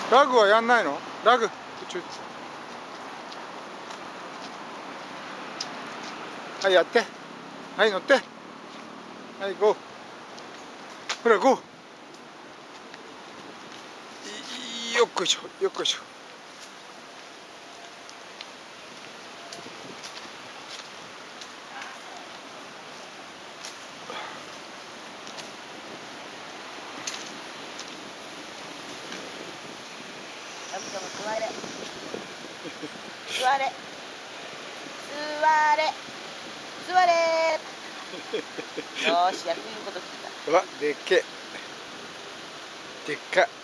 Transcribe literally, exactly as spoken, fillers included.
ラグはやんないの？ラグちょはい、やって。はい、乗って。はい、ゴー。ほら、ゴー。よっこいしょ、よっこいしょ。 ラブちゃんも座れ。座れ。座れ。座れ。よーし、やってみること聞いた。 うわ、でっけえ。でっかい。